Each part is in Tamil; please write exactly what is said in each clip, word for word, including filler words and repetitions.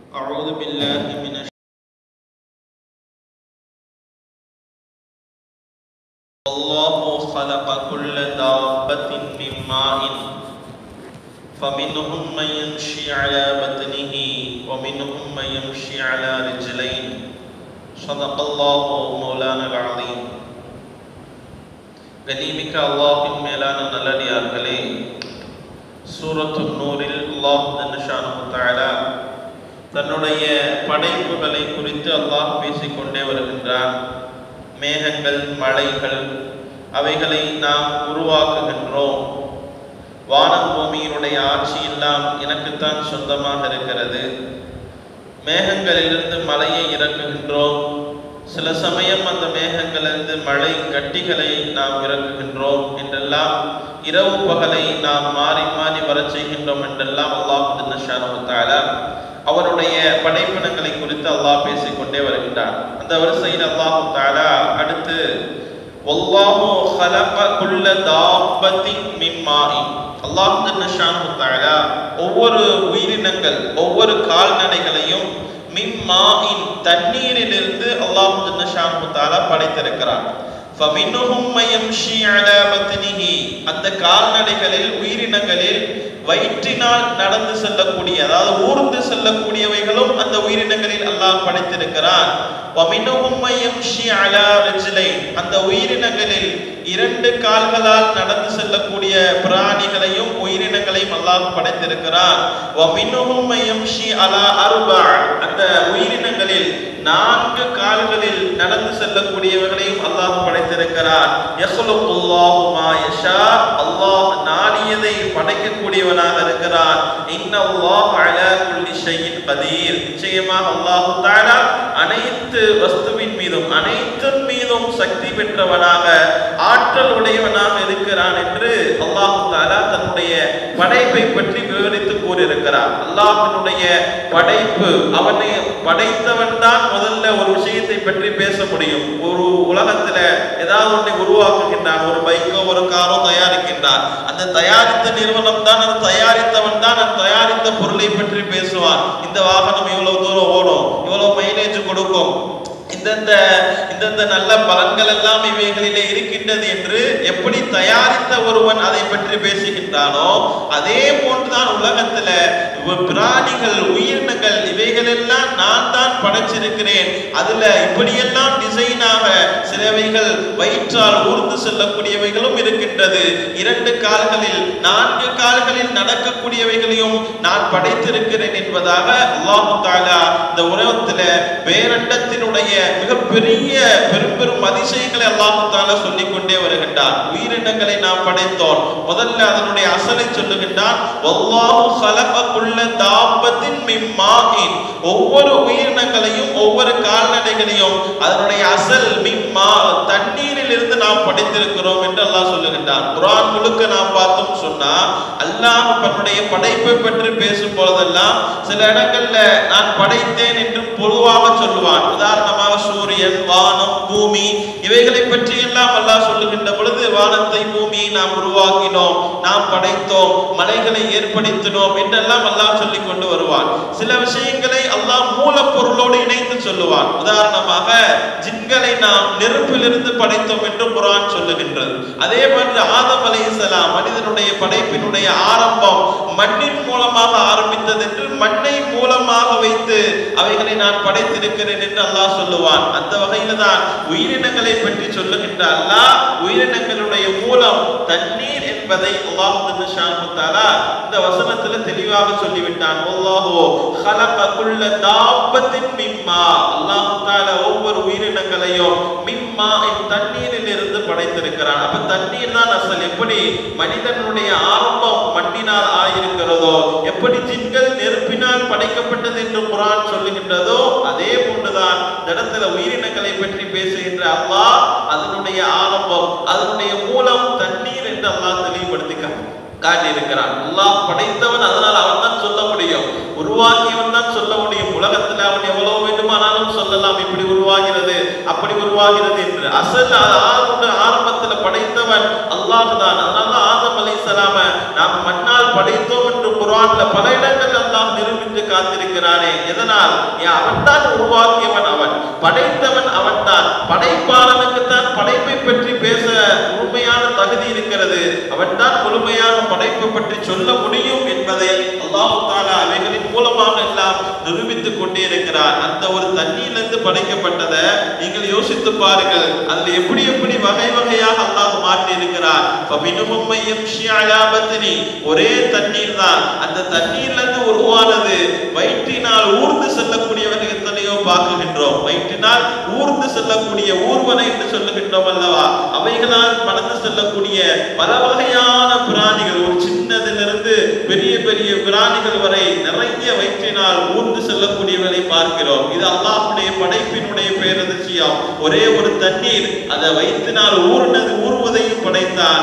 أعوذ بالله من الشيطان. الله خلق كل دابة من ماء فمنهم من يمشي على بطنه ومنهم من يمشي على رجلين صدق الله مولانا العظيم. கனிமிக்க அல்லாஹ்வின் மேலான நல்லடியார்களே, சூரத்து நூரில் அல்லாஹ் ஜல்லஷானஹு தஆலா தன்னுடைய படைப்புகளை குறித்து அல்லாஹ் பேசிக்கொண்டே வருகின்றான். மேகங்கள், மலைகள், அவைகளை நாம் உருவாக்குகின்றோம். வானம் பூமியினுடைய ஆட்சி எல்லாம் எனக்குத்தான் சொந்தமாக இருக்கிறது. மேகங்களிலிருந்து மலையை இறக்குகின்றோம். சில சமயம் அந்த மேகங்களிலிருந்து மழை கட்டிகளை நாம் இறக்குகின்றோம் என்றெல்லாம், இரவு பகலை நாம் மாறி மாறி வரச் செய்கின்றோம் என்றெல்லாம் அல்லாஹ் ஜல்லஷானஹு தஆலா அவருடைய படைப்பினங்களை குறித்து அல்லாஹ் பேசிக்கொண்டே வருகின்றார். அந்த வரிசையில் அல்லாஹ் தஆலா அடுத்து வல்லாஹு خلق كل دابة من ماء, அல்லாஹ் ஜல்லஷானஹு தஆலா ஒவ்வொரு உயிரினங்கள், ஒவ்வொரு கால்நடைகளையும் மின் மாஇன் தண்ணீரிலிருந்து அல்லாஹ் ஜல்லஷானஹு தஆலா படைத்திருக்கிறார். فَمِنْهُمْ مَن يَمْشِي عَلَى بَطْنِهِ, அந்த கால்நடைகளில், உயிரினங்களில் வயிற்றினால் நடந்து செல்லக்கூடிய, அதாவது ஊர்ந்து செல்லக்கூடியவைகளும் அந்த உயிரினங்களில் அல்லாஹ் படைத்திருக்கிறான். وَمِنْهُمْ مَن يَمْشِي عَلَى رِجْلَيْنِ, அந்த உயிரினங்களில் இரண்டு கால்களால் நடந்து செல்லக்கூடிய பிராணிகளையும் உயிரினங்களையும் அல்லாஹ் படைத்திருக்கிறான். وَمِنْهُمْ مَن يَمْشِي عَلَى أَرْبَعٍ, அந்த உயிரினங்களில் நான்கு கால்களில் நடந்து செல்லக்கூடியவர்களையும் அல்லாஹ் படைத்திருக்கிறான். யஹ்லுகுல்லாஹு மா யஷா, அல்லாஹ் நாடியதை படைக்கக்கூடியவனாக இருக்கிறான். இன்னல்லாஹு அலா குல்லி ஷைஇன் கதீர், நிச்சயமாக அல்லாஹ் தஆலா அனைத்து வஸ்துவின் மீதும், அனைத்தின் மீதும் சக்தி பெற்றவனாக, ஆற்றல் உடையவனாக இருக்கிறான் என்று அல்லாஹ் தஆலா தன்னுடைய படைப்பை பற்றி விவரித்து கூறியிருக்கிறார். அல்லாஹ்வினுடைய படைப்பு, அவனை படைத்தவன் தான் முதல்ல ஒரு விஷயத்தை பற்றி பேச முடியும். ஒரு உலகத்துல ஏதாவது ஒன்றை உருவாக்குகின்றான், ஒரு பைக்கோ ஒரு காரோ தயாரிக்கின்றான். அந்த தயாரித்த நிறுவனம் தான், அந்த தயாரித்தவன் தான் அந்த தயாரித்த பொருளை பற்றி பேசுவான். இந்த வாகனம் இவ்வளவு தூரம் ஓடும், இவ்வளவு மைலேஜ் கொடுக்கும், இந்தந்த இந்தந்த நல்ல பலன்கள் எல்லாம் இவைகளிலே இருக்கின்றது என்று எப்படி தயாரித்த ஒருவன் அதை பற்றி பேசுகின்றானோ, அதே போன்றுதான் உலகத்துல பிராணிகள், உயிரினங்கள் இவைகள் எல்லாம் நான் தான் படைச்சிருக்கிறேன். அதுல இப்படியெல்லாம் டிசைனாக சிலவைகள் வயிற்றால் ஊர்ந்து செல்லக்கூடியவைகளும் இருக்கின்றது. இரண்டு கால்களில், நான்கு கால்களில் நடக்கக்கூடியவைகளையும் நான் படைத்திருக்கிறேன் என்பதாக அல்லாஹ் தஆலா இந்த உலகத்துல பேரண்டத்தினுடைய மிகப்பெரிய பெரும் பெரும் அதிசயங்களை அல்லாஹ் தஆலா சொல்லிக் கொண்டே வருகின்றார். உயிரினங்களை நாம் படைத்தோம், முதல்ல அதனுடைய அசலை சொல்லுகின்றான். வல்லாஹு خلق كل دابة من ماء, ஒவ்வொரு உயிரினங்களையும், ஒவ்வொரு கால்நடைகளையும் அதனுடைய அசல் மின் மா, தண்ணீரில் இருந்து நாம் படைத்திருக்கிறோம் என்று அல்லாஹ் சொல்லுகின்றான். குர்ஆன் முழுக்க நாம் பார்த்தோம் சொன்னா, அல்லாஹ் தன்னுடைய படைப்பை பற்றி பேசும் பொழுதெல்லாம் சில இடங்கள்ல நான் படைத்தேன் என்று பொதுவாக சொல்லுவான். உதாரணமாக சூரியன், வானம், பூமி இவைகளை பற்றி எல்லாம் அல்லாஹ் சொல்லுகின்ற பொழுது, வானத்தை பூமியை நாம் உருவாக்கினோம், நாம் படைத்தோம், மலைகளை ஏற்படுத்தினோம் என்றெல்லாம் அல்லாஹ் சொல்லிக் கொண்டு வருவான். சில விஷயங்களை அல்லாஹ் மூலப்பொருளோடு இணைத்து சொல்லுவான். உதாரணமாக ஜின்களை நாம் நெருப்பிலிருந்து படைத்தோம் என்று குர்ஆன் சொல்லுகின்றது. அதே போன்று ஆதம் அலைஹிஸ்ஸலாம், மனிதனுடைய படைப்பினுடைய ஆரம்பம் மண்ணின் மூலமாக ஆரம்பித்தது என்று மண்ணை மூலமாக வைத்து அவைகளை நான் படைத்திருக்கிறேன் என்று அல்லாஹ் சொல்லுவான். அந்த வகையில தான் உயிரினங்களை பற்றி சொல்லுகின்ற அல்லாஹ் உயிரினங்களுடைய மூலம் தண்ணீர் என்பதை அல்லாஹ் ஜல்லஷானஹு தஆலா இந்த வசனத்துல தெளிவாக சொல்லிவிட்டான். வல்லாஹு خلق كل دابة من ماء, அல்லாஹ் தஆலா ஒவ்வொரு உயிரினங்களையும் மின் மாஇன் தண்ணீரில் இருந்து படைத்திருக்கிறான். அப்ப தண்ணீர் தான் அசல். எப்படி மனிதனுடைய ஆரம்பம் மண்ணினால் ஆயிருக்கிறதோ, எப்படி ஜின்கள் நெருப்பினால் படைக்கப்பட்டது என்று குர்ஆன் சொல்லுகின்றதோ, அதே போன்றுதான் இந்த இடத்துல உயிரினங்களை பற்றி பேசுகின்ற அல்லாஹ் அதனுடைய ஆரம்பம், அதனுடைய மூலம் தண்ணீர் என்று அல்லாஹ் தெளிவுபடுத்திக்கான். காட்டியிருக்கிறான். அல்லாஹ் படைத்தவன், அதனால் அவன் தான் சொல்ல முடியும், உருவாக்கியவன் தான் சொல்ல முடியும். உலகத்தில் அவன் எவ்வளவு வேண்டுமானாலும் சொல்லலாம், இப்படி உருவாகிறது அப்படி உருவாகிறது என்று. அசல் ஆரம்பத்தில் படைத்தவன் அல்லாஹ் தான். அதனால ஆதம் அலைஹிஸ்ஸலாம நாம் மண்ணால் படைத்தோம் என்று குர்ஆன்ல பல இடங்கள் அல்லாஹ் நிரூபித்து காத்திருக்கிறானே. எதனால்? அவன் தான் உருவாக்கியவன், அவன் படைத்தவன், அவன் தான் படைப்பாளனுக்கு தான் படைப்பை பற்றி பேச முழுமையான தகுதி இருக்கிறது. அவன் தான் முழுமையான படைப்பை பற்றி சொல்ல முடியும் என்பதை அல்லாஹ் தஆலா அவைகளின் மூலமாக எல்லாம் நிரூபித்துக் கொண்டே இருக்கிறார். அந்த ஒரு தண்ணீரிலிருந்து படைக்கப்பட்டதை நீங்கள் யோசித்து பாருங்கள், அதில் எப்படி எப்படி வகை வகையாக அல்லாஹ் மாற்றி இருக்கிறார். ஒரே தண்ணீர் தான், அந்த தண்ணீரிலிருந்து உருவானது வயிற்றினால் ஊர்ந்து செல்லக்கூடியவர்கள் எத்தனையோ பார்க்கின்றோம். வயிற்றினால் ஊர்ந்து செல்லக்கூடிய ஊர்வனை என்று சொல்லுகின்றோம் அல்லவா, அவைகளால் மணந்து செல்லக்கூடிய பல வகையான பிராணிகள், ஒரு சின்னதிலிருந்து பெரிய பெரிய பிராணிகள் வரை நிறைய வயிற்றினால் ஊர்ந்து செல்லக்கூடியவர்களை பார்க்கிறோம். இது அல்லாஹ்வுடைய படைப்பினுடைய பேரதிசயம். ஒரே ஒரு தண்ணீர் அதை வயிற்றினால் ஊர்னது ஊர்வதையும் படைத்தார்.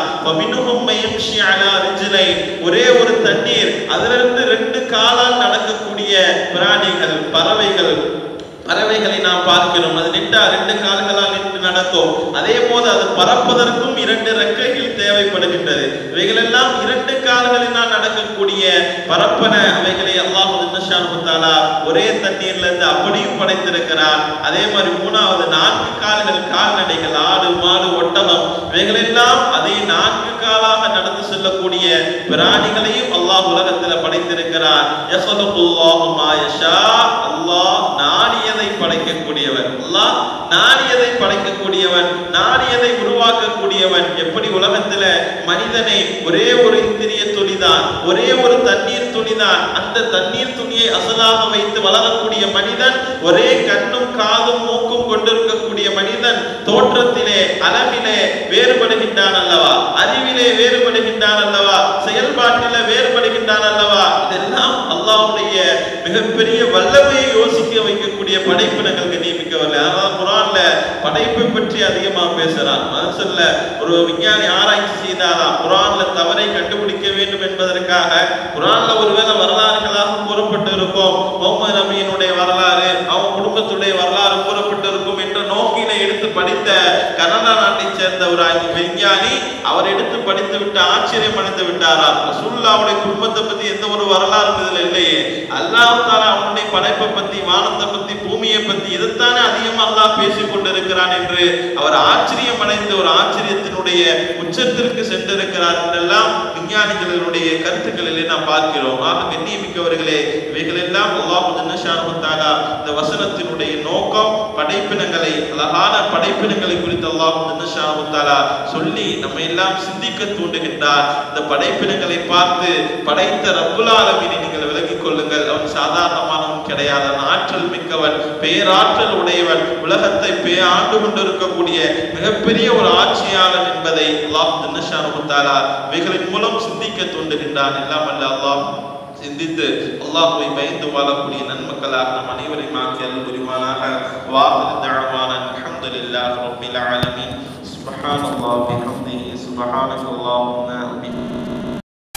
ஒரே ஒரு தண்ணீர், அதிலிருந்து ரெண்டு காலால் நடக்கக்கூடிய பிராணிகள், பறவைகள் பறவைகளை நாம் பார்க்கிறோம். அது நின்றா ரெண்டு கால்களால் நின்று நடக்கும். அதே போது அது பறப்பதற்கும் இரண்டு ரெக்கைகள் தேவைப்படுகின்றது. இவைகள் எல்லாம் இரண்டு கால்களினால் நடக்கக்கூடிய பரப்பன அவைகளை அல்லாஹ் ஜல்லஷானஹு தஆலா ஒரே தண்ணீர்ல இருந்து அப்படியும் படைத்திருக்கிறார். அதே மாதிரி மூணாவது நான்கு கால்கள், கால்நடைகள், ஆடு மாடு ஒட்டகம், இவைகள் எல்லாம் அதே நான்கு காலாக நடந்து செல்லக்கூடிய பிராணிகளையும் அல்லாஹ் உலகத்தில் படைத்திருக்கிறார். யஹ்லுகுல்லாஹு மா யஷா, அல்லாஹ் நாடியதை படைக்கக்கூடியவன், அல்லாஹ் நாடியதை படைக்கக்கூடியவன், நாடியதை உருவாக்கக்கூடியவன். எப்படி உலகத்தில் மனிதனை ஒரே ஒரு இந்திரிய துளிதான், ஒரே ஒரு தண்ணீர் துளிதான், அந்த தண்ணீர் துணியை அசலாக வைத்து வளரக்கூடிய மனிதன், ஒரே கண்ணும் காதும் மூக்கும் கொண்டிருக்கக்கூடிய மனிதன் தோற்றத்திலே அழகிலே வேறுபடுகின்றான் அல்லவா, அறிவிலே வேறுபடுகின்றான் அல்லவா, செயல்பாட்டிலே வேறுபடுகின்றான் அல்லவா. இதெல்லாம் அல்லாஹ்வுடைய மிகப்பெரிய வல்லமையை யோசிக்க வைக்கக்கூடிய படைப்பினங்களுக்கு நியமிக்கவில்லை. ஆனால் குர்ஆன்ல படைப்பை பற்றி அதிகமாக பேசுறான். மனசுல ஒரு விஞ்ஞானி ஆராய்ச்சி செய்தாராம், குர்ஆன்ல தவறை கண்டுபிடிக்க வேண்டும் என்பதற்காக. குர்ஆன்ல ஒருவேளை வரலாறுகளாக கூறப்பட்டு இருக்கும், முஹம்மது நபியினுடைய வரலாறு, அவன் குடும்பத்துடைய வரலாறு கூறப்பட்டு இருக்கும் என்ற நோக்கில எடுத்து படித்த கனடா நாட்டை சேர்ந்த ஒரு விஞ்ஞானி அவர் எடுத்து படித்து விட்டு ஆச்சரியம் அடைந்து விட்டாராம். ரசூலுல்லாஹ்வுடைய குடும்பத்தை பத்தி எந்த ஒரு வரலாறு இதுல இல்லையே, அல்லாஹ் தஆலா அவனுடைய படைப்பை பத்தி, வானத்தை பத்தி, பூமியை பத்தி இதைத்தானே அதிகமாக அல்லாஹ் பேசிக் கொண்டிருக்கிறான் என்று அவர் ஆச்சரியம் அடைந்து ஒரு ஆச்சரியத்தினுடைய உச்சத்திற்கு சென்றிருக்கிறார் என்றெல்லாம் விஞ்ஞானிகளுடைய கருத்துக்களிலே நாம் பார்க்கிறோம். ஆக கண்ணியமிக்கவர்களே, இவைகள் எல்லாம் அல்லாஹ் ஜல்லஷானஹு தஆலா இந்த வசனத்தினுடைய நோக்கம் படைப்பினங்களை, அழகான படைப்பினங்களை குறித்து அல்லாஹ் ஜல்லஷானஹு தஆலா சொல்லி நம்ம எல்லாம் சிந்திக்க தூண்டுகின்றார். இந்த படைப்பினங்களை பார்த்து படைத்த ரப்புல் ஆலமீனை நீங்கள் விலகிக் கொள்ளுங்கள். அவன் சாதாரணமானவன் கிடையாது, அவன் ஆற்றல் மிக்கவன், பேராற்றல் உடையவன், உலகத்தை பே ஆண்டு கொண்டிருக்கக்கூடிய மிகப்பெரிய ஒரு ஆட்சியாளன் என்பதை அல்லாஹ் ஜல்லஷானஹு தஆலா இவைகளின் மூலம் சிந்திக்க தூண்டுகின்றான். எல்லாம் அல்ல அல்லாஹ் சிந்தித்து அல்லாஹ்வை பயந்து வாழக்கூடிய நன்மக்களாக நம் அனைவரையும் ஆக்கி அருள் புரிவானாக. வாஹிரு தஅவானா அல்ஹம்துலில்லாஹி ரப்பில் ஆலமீன். சுப்ஹானல்லாஹி வபிஹம்திஹி சுப்ஹானக்கல்லாஹும்ம வபிஹம்திஹி